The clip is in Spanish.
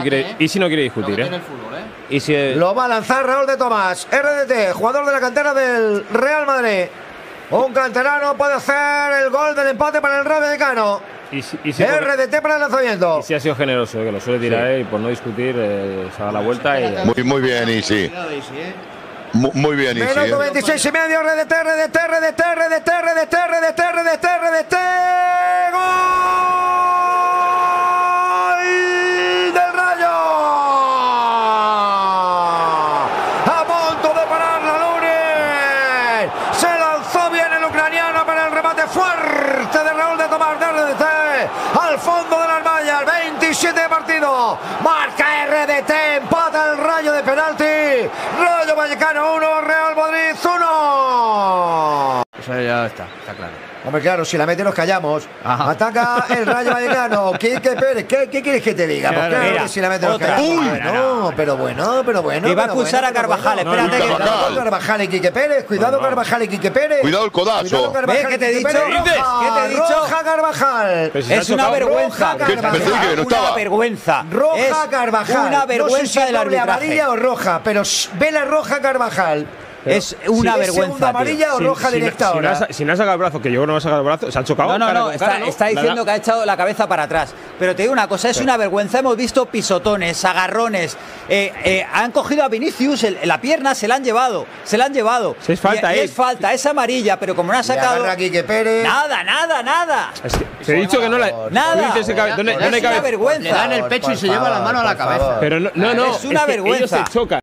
Y si no quiere discutir, Y si lo va a lanzar Raúl de Tomás, RDT, jugador de la cantera del Real Madrid. Un canterano puede hacer el gol del empate para el Rayo Vallecano. RDT para el lanzamiento. Y si ha sido generoso, que lo suele tirar y por no discutir se da la vuelta y… Muy bien, Isi. Muy bien, Isi. Minuto 26 y medio, RDT. ¡Gol del Rayo! A punto de parar la Lunin. Se lanzó bien el ucraniano para el remate fuerte de Raúl de Tomás de RDT. Al fondo de las mallas, 27 de partido. Marca RDT, empata el Rayo de penalti. Rayo Vallecano 1, Real Madrid 1. Eso ya está claro. Hombre, claro, si la mete nos callamos. Ajá. Ataca el Rayo Vallecano. Quique Pérez, ¿qué quieres que te diga? Pues claro, mira, que si la mete nos callamos. No, pero bueno. Y va a expulsar a Carvajal, espérate. Cuidado Carvajal y Quique Pérez. Cuidado Carvajal y Quique Pérez. Cuidado el codazo. ¿Ves qué te he dicho? ¿Qué te he dicho? Roja Carvajal. Es una vergüenza. Una vergüenza. Roja Carvajal. Una vergüenza del arbitraje. Amarilla o roja, pero vela roja Carvajal. Es una vergüenza. ¿Segunda amarilla o roja directa ahora? Si no ha sacado el brazo, que yo no ha sacado el brazo, se han chocado. No, está diciendo que ha echado la cabeza para atrás. Pero te digo una cosa, es una vergüenza. Hemos visto pisotones, agarrones. Han cogido a Vinicius, la pierna se la han llevado. Es falta, es falta, es amarilla, pero como no ha sacado. Nada. Es que te he dicho que no la. Nada. Es una vergüenza. Le dan el pecho y se lleva la mano a la cabeza. Pero no. Es una vergüenza. Ellos se chocan.